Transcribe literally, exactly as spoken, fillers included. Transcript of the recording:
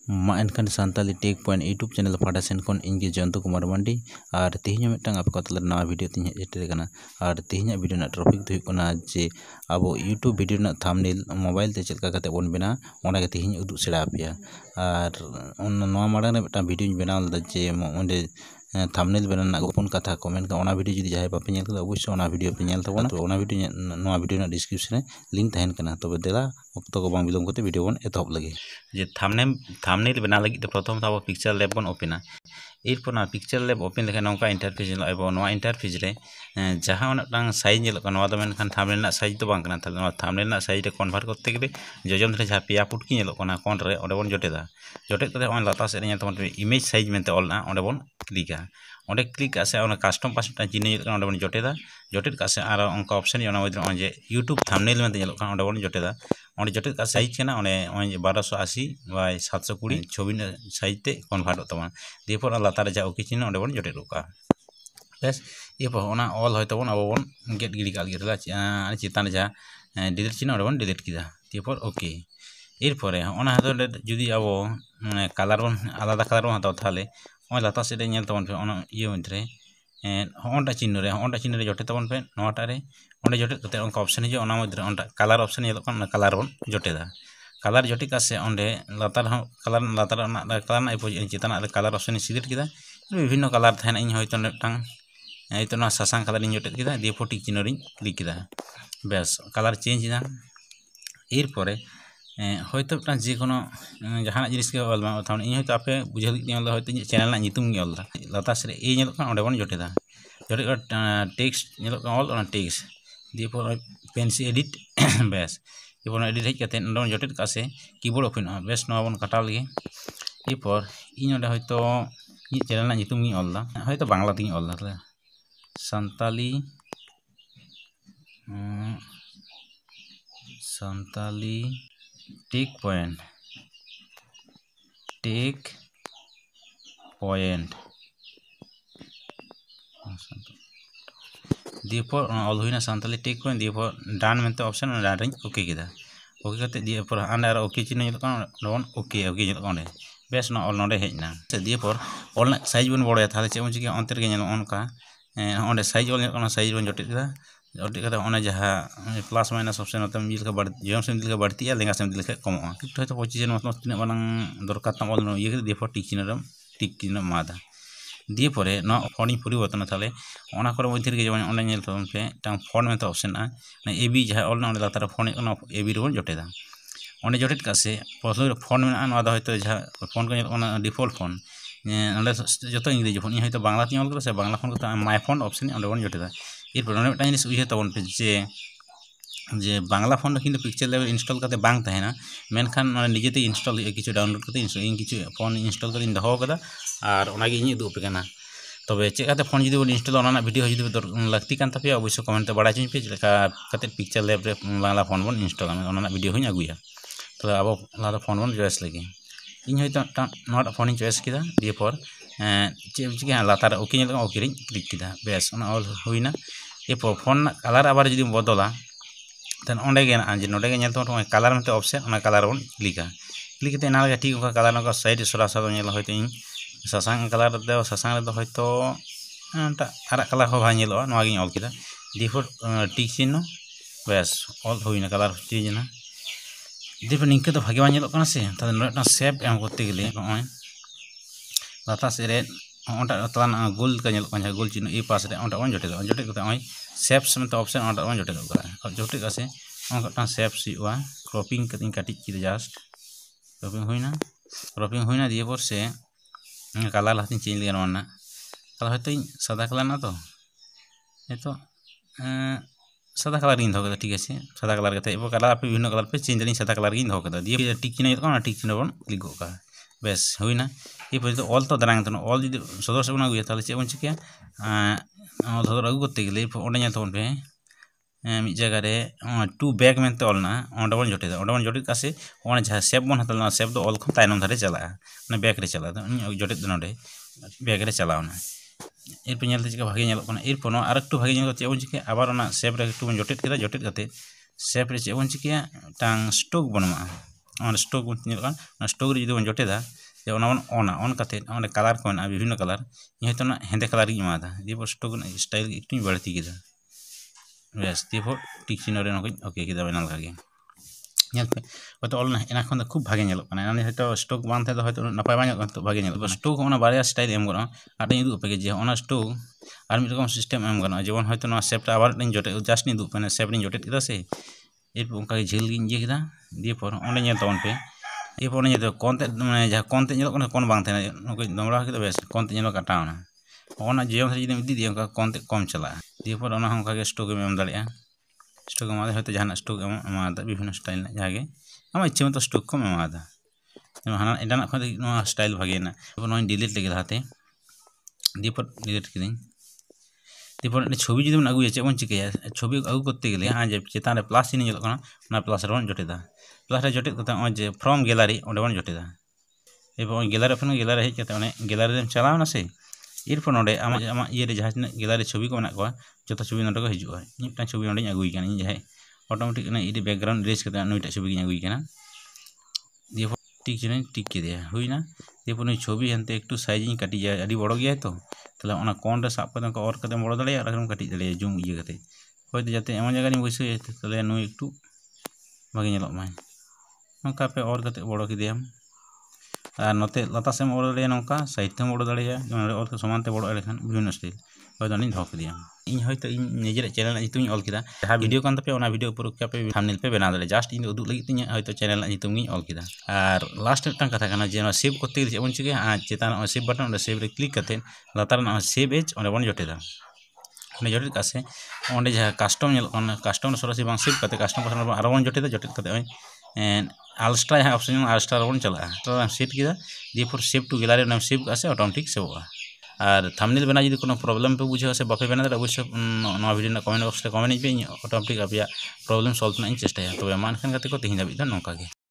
मा एनखान Santali tech point YouTube channel पाटा सेन खन इनगे जयंत कुमार मांडी और तेहनी मिट्टांग आप कतल नवा वीडियो तीन हेज कना और तेहनी वीडियो ना टॉपिक दो हुई जे अब यूट्यूब वीडियो ना थंबनेल मोबाइल ते चलका कते बोन बना ओना के तेहनी उदुग सेड़ा आपेया और नवा माड़ांग रे मिट्टांग वीडियो बनाव लदा जे ओंडे थंबनेल बनाना गोपन कथा कमेंट का ओना वीडियो जुदी जहाय बापे नेल कदा अवश्य ओना वीडियो पे नेल तबोना तो ओना वीडियो नवा वीडियो ना डिस्क्रिप्शन में लिंक तहन कना तबे देला अक्तो को बांग बिलोम करते वीडियो बन एतहब लगे जे थंबनेल थंबनेल बना लगी तो प्रथम अब पिक्चर लैब बन ओपना एरपर ना पिक्चर लैब ओपन लेखा नौका इंटरफेस अब नवा इंटरफेस रे जहाँ मिट्टांग साइज नेलक नवा दो मेनखान थंबनेल ना साइज तो बांग कना ताले नवा थंबनेल ना साइज रे कन्वर्ट करते गेले जजम रे जहाँ पेया पुटकी नेलक कना कोन रे ओंडे बन जोटेदा जोटेद कते ऑन लाता से नेल तमन इमेज साइज मेनते ऑलना ओंडे बन क्लिका ओंडे क्लिक से ओना कस्टम पास चिन्ह नेलक ओंडे बन जोटेदा जोटेद कासे आरो अंका ऑप्शन ओना मध्य जे यूट्यूब थंबनेल मेनते नेलक ओंडे बन जोटेदा ओंडे जोटेद का साइज केना ओने बारह सौ अस्सी बाय सात सौ बीस छवि साइज ते कन्वर्ट तमा दीपर लातार जा ओके चिन्ह ओंडे बन जोटेद रोका बस एरपर ओना ऑल होय तबन अब बन गेट गिडी काल गेला चितान जा डिलीट चिन्ह ओंडे बन डिलीट किदा दीपर ओके एरपर ओना हदो जुदी अब कलर बन आलादा कलर बन हताव थाले ओय लाता से नेल तबन पे ओना इयो मध्य हॉन्टा चिन्ह रे हॉन्टा चिन्ह रे जोटे तबन पे नोटा रे ओंडे जोटे कते ओंका ऑप्शन हिजो ओना मध्य ओंडा कलर ऑप्शन नेल कन कलर बन जोटेदा कलर जोटे कासे ओंडे लातार कलर लातार ना कलर ना इपो चिताना कलर ऑप्शन सिलेक्ट किदा विभिन्न कलर थाना इन होयतो नेटांग एतो ना सासांग कलर इन जोटे किदा दे फोटिक चिन्ह रे क्लिक किदा बस कलर चेंज ना एरपर होयतो मिट्टांग जे कोनो जहां जिनिस के ऑल मा थाने इन होयतो आपे बुझाव लगी होयतो चैनल ना नितुम गे ऑलदा लाता से ए नेल कन ओंडे बन जोटेदा जोटे टेक्स्ट नेल कन ऑल ओना टेक्स्ट दीपर पेंसिल एडिट बस एरपर एडिट हेज कते ओंडे बन जोटेद कासे कीबोर्ड ओपन बस नवा बन काटाव लगे एरपर इन ओंडे होयतो इ चैनल ना नितुम गी ऑलदा होयतो बांग्ला तिंग ऑलदा Santali Santali tech point tech point दीपर ऑल हुईना सानताली टेक पॉइंट दीपर डान मेनते ऑप्शन डान रे ओके किदा ओके कते दीपर आंडे आरो ओके चिन्ह नेल कन डन ओके ओके नेल कन बेस ना ऑल नोडे हेजना दीपर ऑल ना साइज बन बड़या थाले चे उनके अंतर के नेल ऑनका ओंडे साइज ऑल नेल कन साइज बन जोटे किदा जोटे कते ओना जहां प्लस माइनस ऑप्शन होते मिल का बढ़ जेम से मिल का बढ़ती है लेंगा से मिल का कमो कित होतो पच्चीस मतलब तिना बानंग दरकार तम ऑल ये दीपर टिक चिन्ह रम टिक चिन्ह मादा दिए परे ना फॉन्ट परिवर्तन थाले ओना करे मध्य रे जेमन ओंडे नेल तबन पे टांग फॉन्ट में ऑप्शन आ एबी जहां ऑल ना ओंडे लातार फॉन्ट ओना एबी रे बन जोटेदा ओंडे जोटेद कासे पहले फॉन्ट में ना दा होयतो जहां फॉन्ट को ओना डिफॉल्ट फॉन्ट ओंडे जतो इंग्लिश फॉन्ट इ होयतो बांग्ला ती ऑल करे से बांग्ला फॉन्ट को माय फॉन्ट ऑप्शन ओंडे बन जोटेदा एरपर ओंडे मिट्टांग जिनिस उइहे तबन पे जे जे बांग्ला फॉन्ट किन्तु पिक्चर लेवल इंस्टॉल करते बांग तहना मेनखान निजेते इंस्टॉल किछु डाउनलोड करते इंस्टॉल इन किछु फोन इंस्टॉल करते दहो कदा और ओना गे इन उदुग पे कना तबे चेकाते फोन जुदी बन इंस्टॉल ओना वीडियो जुदी लगती कान तापे अवश्य कमेंट बाड़ा चुन पे चेका कते पिक्चर लैब रे बांग्ला फोन बन इंस्टॉल ओना वीडियो हूँ अगुया तो अब लादा फोन बन चॉइस लगे इन होयतो नोट फोन चॉइस किदा दिए पर चे चिका लातार ओके नेल ओके रे क्लिक किदा बेस ओना ऑल हुईना एरपर फोन कलर आबार जुदी बदला तन ओंडे गे ना जे नोडे गे नेल तो कलर में ऑप्शन ओना कलर बन क्लिका क्लिक कते ना ठीक ओका कलर नका साइड सरा सरा नेल होयतो इन सासांग कलर दे सासांग दे होयतो टा आरा कलर हो भा नेलो नवा गे ऑल किदा दीपर टिक चिन्ह बस ऑल हुईना कलर चेंज ना दीपर निंके तो भागे बा नेलो कना से ताले नोटा सेव एम करते गेले नय लाता से रे ओंटा तलान गोल का नेलो कना गोल चिन्ह ए पास रे ओंटा ऑन जोटे जोटे कते ओय सेव्स में ऑप्शन ओंटा ऑन जोटे करा जोटे कासे ओंटा सेव्स हुआ क्रॉपिंग कतिन काटी की जस्ट क्रॉपिंग हुईना क्रॉपिंग हुईना दिए पर से कलर लाती चेंज लेना वरना कलर होयतो सादा कलर ना तो ये तो सादा कलर गिन धो ठीक है सादा कलर कते एबो कलर पे विभिन्न कलर पे चेंज सादा कलर गिन धो कदा दिए टिक चिन्ह ना टिक चिन्ह बन क्लिक का बेस हुईना ये पर तो ऑल तो दरांग तो ऑल जुदी सदर से बना गुया ताले चे बन चिके ऑल धर अगु करते गेले ओंडे नेल तबन पे मिद जगह रे टू बैक मेनते ऑलना ओंडे बन जोटे ओंडे बन जोटे कासे ओना जहां सेव बन हतलना सेव दो ऑल खन तायनम धारे चला ना बैक रे चला जोटे नोडे बैक रे चलावना एरपर नेलते चिका भागे नेलो कना एरपर नो आरेकटू भागे नेल चे बन चिके आबार ओना सेव रे एकटू बन जोटेट केदा जोटेट कते सेव रे चे बन चिके टांग स्टॉक बनमा ओना स्टॉक बन नेल कन स्टॉक रे जुदी बन जोटेदा ᱡᱮ ᱚᱱᱟ ᱵᱚᱱ ᱚᱱᱟ ᱚᱱ ᱠᱟᱛᱮᱫ ᱚᱸᱰᱮ ᱠᱟᱞᱟᱨ ᱠᱚ ᱢᱮᱱᱟᱜᱼᱟ ᱵᱤᱵᱷᱤᱱᱱᱚ ᱠᱟᱞᱟᱨ ᱤᱧ ᱦᱚᱭᱛᱳ ᱚᱱᱟ ᱦᱮᱸᱫᱮ ᱠᱟᱞᱟᱨ ᱜᱤᱧ ᱮᱢᱟᱫᱟ ᱫᱤᱭᱮᱯᱚᱨ ᱥᱴᱳᱠ ᱨᱮᱱᱟᱜ ᱥᱴᱟᱭᱤᱞ ᱮᱠᱴᱩᱧ ᱵᱟᱹᱲᱛᱤ ᱠᱮᱫᱟ ᱵᱮᱥ ᱫᱤᱭᱮᱯᱚᱨ ᱴᱤᱠ ᱪᱤᱱᱦᱚ ᱨᱮ ᱚᱱᱟᱠᱚᱧ ᱳᱠᱮ ᱠᱮᱫᱟ ᱚᱱᱟ ᱞᱮᱠᱟᱜᱮ ᱧᱮᱞ ᱯᱮ ᱦᱚᱭᱛᱳ ᱚᱞ ᱮᱱᱟ ᱠᱷᱚᱱ ᱫᱚ ᱠᱷᱩᱵ ᱵᱷᱟᱜᱮ ᱧᱮᱞᱚᱜ ᱠᱟᱱᱟ ᱮᱱᱟ ᱦᱚᱭᱛᱳ ᱥᱴᱳᱠ ᱵᱟᱝ ᱛᱟᱦᱮᱸ ᱫᱚ ᱦᱚᱭᱛᱳ ᱱᱟᱯᱟᱭ ᱵᱟᱝ ᱧᱮᱞᱚᱜ ᱠᱟᱱᱟ ᱱᱤᱛᱚᱜ ᱵᱷᱟᱜᱮ ᱧᱮᱞᱚᱜ ᱠᱟᱱᱟ ᱥᱴᱳᱠ ᱚᱱᱟ ᱵᱟᱨᱭᱟ ᱥᱴᱟইᱞ ᱮᱢ ᱜᱟᱱᱚᱜᱼᱟ ᱟᱨ ᱤᱧ ᱩᱫᱩᱜ ᱟᱯᱮ ᱡᱮ ᱚᱱᱟ ᱥᱴᱳᱠ ᱟᱨ ᱢᱤᱫ ᱨᱚᱠᱚᱢ ᱥᱤᱥᱴᱮᱢ ᱮᱢ ᱜᱟᱱᱚᱜᱼᱟ ᱡᱮᱢᱚᱱ ᱦᱚᱭᱛᱳ ᱱᱚᱣᱟ ᱥᱮᱯᱴ ᱟᱵᱟᱨ ᱢᱤᱫᱴᱟᱝ ᱡᱚᱴᱮᱫ ᱡᱟᱥᱴ ᱤᱧ ᱩᱫᱩᱜ ᱯᱮ ᱥᱮᱯᱴ ᱤᱧ ᱡᱚᱴᱮᱫ ᱠᱮᱫᱟ ᱥᱮ এরপর অনকাগে ঝিল গিᱧ ইয়ে কেদা দিয়ে পর অঁডে ᱧᱮᱞ ᱛᱟᱵᱚᱱ ᱯᱮ এরপর ᱚᱱᱮ ᱧᱮᱞ ᱠᱚᱱ ᱛᱮ ᱢᱟᱱᱮ ᱡᱟᱦᱟᱸ ᱠᱚᱱ ᱛᱮ ᱧᱮᱞᱚᱜ ᱠᱟᱱᱟ ᱠᱚᱱ ᱵᱟᱝ ᱛᱟᱦᱮᱱᱟ ᱚᱱᱠᱟ ᱫᱚᱢᱲᱟ ᱠᱮᱫᱟ ᱵᱮᱥ ᱠᱚᱱ ᱛᱮ ᱧᱮᱞᱚᱜ ᱠᱟᱴᱟᱣᱱᱟ ᱚᱱᱟ ᱡᱮᱢᱚᱱ ᱡᱩᱫᱤᱢ ᱤᱫᱤ ᱤᱫᱤᱭᱟ ᱚᱱᱠᱟ ᱠᱚᱱ ᱛᱮ ᱠᱚᱢ ᱪᱟᱞᱟᱜᱼᱟ দিয়ে পর ᱚᱱᱟ ᱦᱚᱸ ᱚᱱᱠᱟᱜᱮ ᱥᱴᱳᱠ ᱮᱢ ᱮᱢ ᱫᱟᱲᱮᱭᱟᱜᱼᱟ ᱥᱴᱳक ᱮᱢᱟᱫᱟ ᱦᱚᱭᱛᱳ ᱡᱟᱦᱟᱱᱟᱜ ᱥᱴᱳक ᱮᱢ ᱮᱢᱟᱫᱟ ᱵᱤᱵᱷᱤᱱᱱᱚ ᱥᱴᱟইᱞ ᱨᱮᱱᱟᱜ ᱡᱟᱦᱟᱸ ᱜᱮ ᱟᱢᱟᱜ ᱤᱪᱪᱷᱟᱹ ᱢᱚᱛᱚ ᱥᱴᱳक ᱠᱚᱢ ᱮᱢᱟᱫᱟ ᱦᱟᱱᱟ ᱮᱴᱟᱜ ᱠᱷᱚᱱ ᱱᱚᱣᱟ ᱥᱴᱟইᱞ ᱵᱷᱟᱜᱮᱭᱮᱱᱟ এরপর নয় ডিলিট লেগে ᱞᱟᱦᱟতে দিয়ে পর ডিলিট কিদিᱧ দিয়ে পর ছবি যদি বন আগুয়া ᱪᱮᱫ ᱵᱚᱱ ᱪᱤᱠᱟᱹᱭᱟ ছবি ᱟᱹᱜᱩ ᱠᱚᱨতে ᱜᱮᱞᱮ ᱦᱟᱸ ᱡᱮ ᱪᱮᱛᱟᱱ ᱨᱮ ᱯᱞᱟᱥ চিহ্ন ᱧᱮᱞᱚᱜ ᱠᱟᱱᱟ ᱚᱱᱟ ᱯᱞᱟᱥ ᱨᱮᱵᱚᱱ ᱡᱚᱴᱮᱫᱟ ᱯᱞᱟᱥ ᱨᱮ ᱡᱚᱴᱮᱫ ᱠᱟᱛᱮ ᱱᱚᱜᱼᱚᱭ ᱡᱮ ᱯᱷᱨᱚᱢ গ্যালারি ᱚᱸᱰᱮ ᱵᱚᱱ ᱡᱚᱴᱮᱫᱟ এরপর গ্যালারি ওপেন গ্যালারি হেᱡ ᱠᱟᱛᱮ ᱚᱱᱮ গ্যালারি ᱨᱮᱢ ᱪᱟᱞᱟᱣᱱᱟ ᱥᱮ এরপর ᱱᱚᱰᱮ ᱟᱢᱟᱜ ᱟᱢᱟᱜ ᱤᱭᱟᱹ ᱨᱮ ᱡᱟᱦᱟᱸ ᱛᱤᱱᱟᱹᱜ গ্যালারি ছবি ᱠᱚ ᱢᱮᱱᱟᱜ ᱠᱚᱣᱟ ᱡᱚᱛᱚ ᱪᱷᱚᱵᱤ ᱱᱚᱰᱮ ᱠᱚ ᱦᱤᱡᱩᱜᱼᱟ ᱤᱧ ᱢᱤᱫᱴᱟᱝ ᱪᱷᱚᱵᱤ ᱱᱚᱰᱮᱧ ᱟᱹᱜᱩᱭ ᱠᱟᱱᱟ ᱤᱧ ᱡᱟᱦᱟᱸ অটোমেটিক ᱚᱱᱟ ᱤᱰᱤ ব্যাকগ্রাউন্ড ইরেজ ᱠᱟᱛᱮ ᱱᱩᱭᱴᱟᱜ ᱪᱷᱚᱵᱤ ᱜᱤᱧ ᱟᱹᱜᱩᱭ ᱠᱟᱱᱟ দিয়ে টিক চিহ্নᱧ টিক কেᱫᱮᱭᱟ ᱦᱩᱭᱱᱟ দিয়ে ᱱᱩᱭ ছবি ᱦᱟᱱᱛᱮ একটু সাইজ ᱤᱧ ᱠᱟᱹᱴᱤᱡᱟ ᱟᱹᱰᱤ ᱵᱚᱲᱚ ᱜᱮᱭᱟᱭ ᱛᱚ তাহলে ᱚᱱᱟ ᱠᱚᱱ ᱨᱮ ᱥᱟᱵ ᱠᱟᱛᱮ ᱚᱱᱠᱟ ᱚᱨ ᱠᱟᱛᱮ ᱵᱚᱲᱚ ᱫᱟᱲᱮᱭᱟᱜᱼᱟ ᱟᱨ ᱠᱟᱹᱴᱤᱡ ᱫᱟᱲᱮᱭᱟᱜᱼᱟ ᱡᱩᱢ ᱤᱭᱟᱹ ᱠᱟᱛᱮ হয়তো যাতে এমন জায়গায় ᱨᱤᱧ ᱵᱟᱹᱭᱥᱟᱹᱣ তাহলে ᱱᱩᱭ একটু ভাগে ᱧᱮᱞᱚᱜ ᱢᱟᱭ ᱱᱚᱝᱠᱟ ᱯᱮ ᱚᱨ ᱠᱟᱛᱮ ᱵᱚᱲᱚ ᱠᱮᱫᱮᱭᱟᱢ আর ᱱᱚᱛᱮ ᱞᱟᱛᱟᱨ ᱥᱮᱫ ᱮᱢ ᱚᱨ ᱫᱟᱲᱮᱭᱟᱜᱼᱟ ᱱᱚᱝᱠᱟ ᱥᱟᱭᱤᱰ ᱛᱮᱢ ᱚᱨ ᱫᱟᱲᱮᱭᱟᱜᱼᱟ ᱡᱮᱢᱚᱱ ᱚᱨ ᱥᱚᱢᱟᱱ ᱛᱮ ᱵᱚᱲᱚᱜᱼᱟ ᱞᱮᱠᱷᱟᱱ ᱵᱤᱵᱷᱤᱱᱱᱚ ᱥᱴᱟইল ᱦᱚᱭᱛᱚ ᱚᱸᱰᱮᱧ ᱫᱚᱦᱚ ᱠᱮᱫᱮᱭᱟ ᱤᱧ ᱦᱚᱭᱛᱚ ᱤᱧ ᱱᱤᱡᱮᱨᱟᱜ ᱪᱮᱱᱮᱞ ᱨᱮᱱᱟᱜ ᱧᱩᱛᱩᱢᱤᱧ ᱚᱞ ᱠᱮᱫᱟ ᱡᱟᱦᱟᱸ ᱵᱷᱤᱰᱤᱭᱳ ᱠᱟᱱ ᱛᱟᱯᱮᱭᱟ ᱚᱱᱟ ᱵᱷᱤᱰᱤᱭᱳ ᱩᱯᱚᱨ ᱟᱯᱮ ᱛᱷᱟᱢᱵᱱᱮᱞ ᱯᱮ ᱵᱮᱱᱟᱣ ᱫᱟᱲᱮᱭᱟᱜᱼᱟ ᱡᱟᱥᱴ ᱤᱧ ᱫᱚ ᱩᱫᱩᱜ ᱞᱟᱹᱜᱤᱫ ᱛᱮ ᱤᱧᱟᱹᱜ ᱦᱚᱭᱛᱚ ᱪᱮᱱᱮᱞ ᱨᱮᱱᱟᱜ ᱧᱩᱛᱩᱢ ᱜᱤᱧ ᱚᱞ ᱠᱮᱫᱟ ᱟᱨ ᱞᱟᱥᱴ ᱢᱤᱫᱴᱟᱝ ᱠᱟᱛᱷᱟ ᱠᱟᱱᱟ ᱡᱮ ᱱᱚᱣᱟ ᱥᱮᱵᱷ ᱠᱚᱨতে গেলে ᱪᱮᱫ ᱵᱚᱱ ᱪᱤᱠᱟᱹᱭᱟ ᱟᱨ ᱪᱮᱛᱟᱱ ᱱᱚᱜᱼᱚᱭ ᱥᱮᱵᱷ ᱵᱟᱴᱚᱱ ᱚᱸᱰᱮ ᱥᱮᱵᱷ ᱨᱮ ᱠᱞᱤᱠ ᱠᱟᱛᱮ ᱞᱟᱛᱟর ᱨᱮᱱᱟᱜ ᱥᱮᱵᱷ ᱮᱡ ᱚᱸᱰᱮ ᱵᱚᱱ ᱡᱚᱴᱮᱫᱟ ᱚᱸᱰᱮ ᱡᱚᱴᱮᱫ ᱠᱟᱜ ᱥᱮ ᱚᱸᱰᱮ ᱡᱟᱦᱟᱸ ᱠᱟᱥᱴᱚᱢ ᱧᱮᱞᱚᱜ ᱠᱟᱱᱟ ᱠᱟᱥᱴᱚᱢ ᱥᱚᱨᱟᱥᱚᱨᱤ ᱵᱟᱝ ᱥᱮᱵᱷ ᱠᱟᱛᱮ ᱠᱟᱥᱴᱚᱢ ᱯᱟᱥᱴᱚᱢ ᱟᱨᱚ ᱵᱚᱱ ᱡᱚᱴᱮᱫᱟ ᱡᱚᱴᱮᱫ ᱠᱟᱛᱮ ᱱᱚᱜᱼᱚᱭ আলস্ট্রা ᱡᱟᱦᱟᱸ ᱚপᱥᱚᱱ আলস্ট্রা ᱨᱮᱵᱚᱱ ᱪᱟᱞᱟᱜᱼᱟ ᱛᱚ ᱥᱮᱵᱷ ᱠᱮᱫᱟ দিয়ে পর সেভ টু গ্যালারি ᱚᱱᱟᱢ ᱥᱮᱵᱷ ᱠᱟᱜᱼᱟ ᱥᱮ ᱚᱴᱳমেটিক ᱥᱮᱵᱷᱚᱜᱼᱟ আর থাম্বনেল বেনাও যদি কোনো প্রবলেম পে বুঝাও সে বাপে বেনা দাঁড়া অবশ্যই নয়া ভিডিও ᱨᱮᱱᱟᱜ ᱠᱚᱢᱮᱱᱴ ᱵᱚᱠᱥ ᱨᱮ ᱠᱚᱢᱮᱱᱴ ᱤᱧ ᱯᱮ ᱤᱧ ᱚᱴᱳমেটিক ᱟᱯᱮᱭᱟᱜ ᱯᱨᱚᱵᱞᱮᱢ ᱥᱚᱞভ ᱨᱮᱱᱟᱜ ᱤᱧ ᱪᱮᱥᱴᱟᱭᱟ ᱛᱚᱵᱮ ᱢᱟ ᱮᱱᱠᱷᱟᱱ ᱜᱟᱛᱮ ᱠᱚ ᱛᱮᱦᱮᱧ ᱫᱷᱟᱹᱵᱤᱡ ᱫᱚ ᱱᱚᱝᱠᱟ ᱜᱮ।